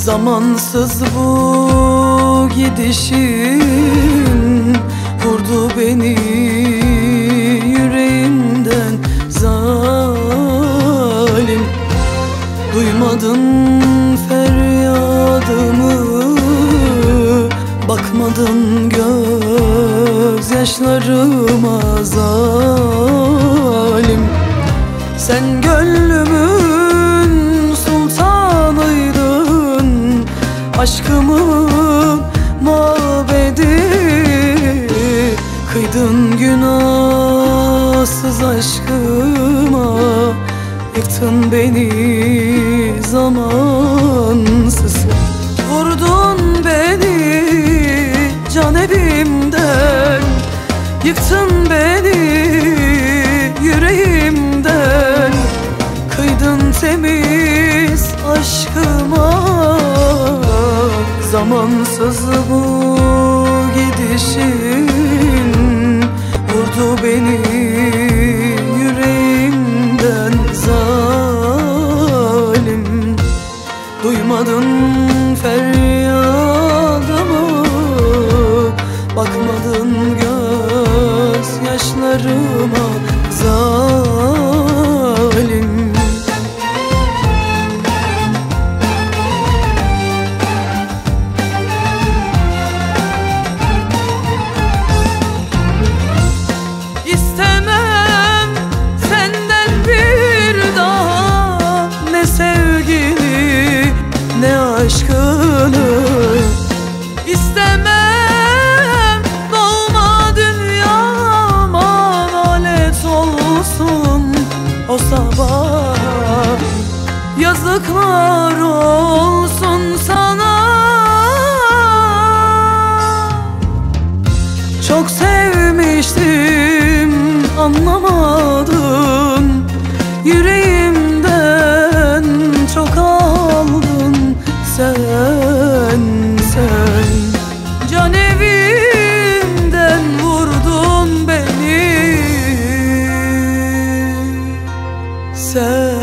Zamansız bu gidişin vurdu beni yüreğimden zalim. Duymadın feryadımı, bakmadın gözyaşlarıma zalim. Sen gönlümün sultanıydın, aşkımın mabedi. Kıydın günahsız aşkıma, yıktın beni zamansız. Vurdun beni can evimden, yıktın beni yüreğimden. Kıydın temiz aşkıma, zamansız bu gidişin vurdu beni yüreğimden zalim. Duymadın feryadımı, bakmadın gözyaşlarıma zalim. İstemem senden bir daha Ne sevgini ne aşkını, İstemem doğma dünyama lanet olsun o sabah. Yazıklar olsun sana. Çok sevmiştim, anlamadın. Yüreğimden çok aldın sen. Can evimden vurdun beni Sen.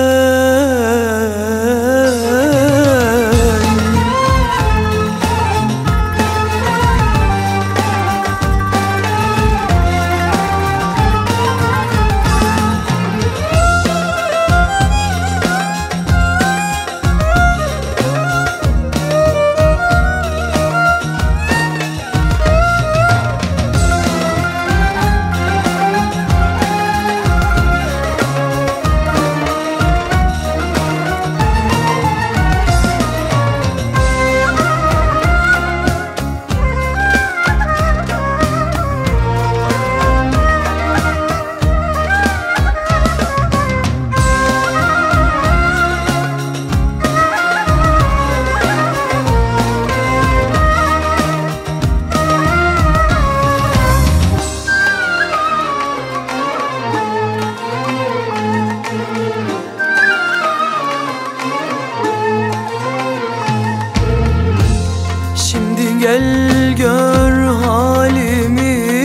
Gel gör halimi,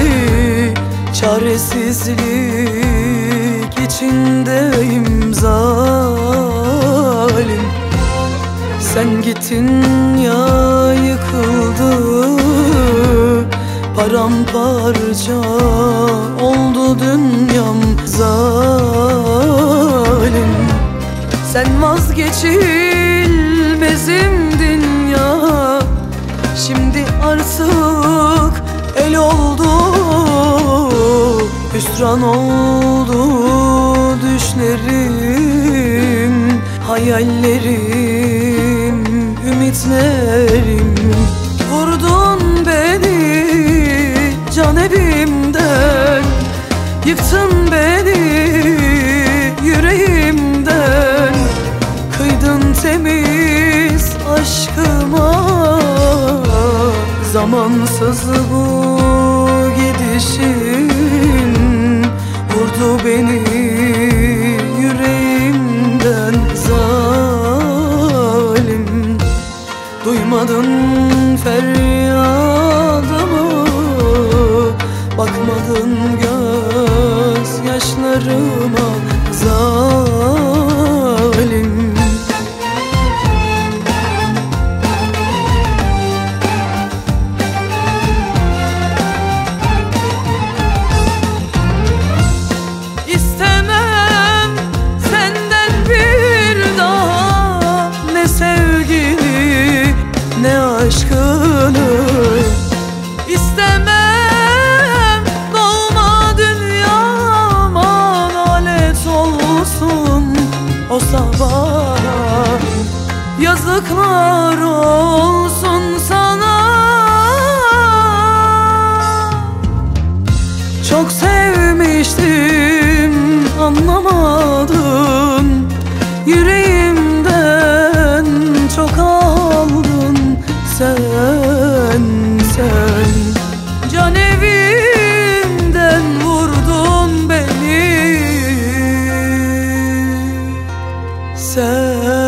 çaresizlik içindeyim zalim. Sen gittin ya yıkıldı, paramparça oldu dünyam zalim. Sen vazgeçilmezimdin ya, şimdi artık el oldu. Hüsran oldu düşlerim, hayallerim, ümitlerim. Vurdun beni can evimden, yıktın beni yüreğimden. Kıydın temiz aşkıma, zamansız bu gidişin vurdu beni yüreğimden zalim. Duymadın feryadımı, bakmadın gözyaşlarıma zalim. Yazıklar olsun sana. Çok sevmiştim, anlamadın. Yüreğimden çok aldın sen. Can evimden vurdun beni sen.